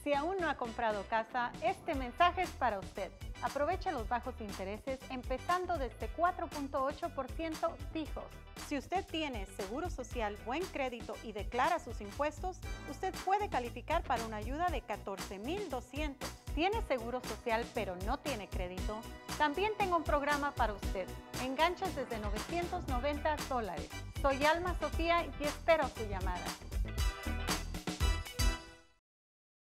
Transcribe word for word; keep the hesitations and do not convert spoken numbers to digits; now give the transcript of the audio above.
Si aún no ha comprado casa, este mensaje es para usted. Aprovecha los bajos intereses empezando desde cuatro punto ocho por ciento fijos. Si usted tiene seguro social, buen crédito y declara sus impuestos, usted puede calificar para una ayuda de catorce mil doscientos. ¿Tiene seguro social pero no tiene crédito? También tengo un programa para usted. Enganches desde novecientos noventa dólares. Soy Alma Sofía y espero su llamada.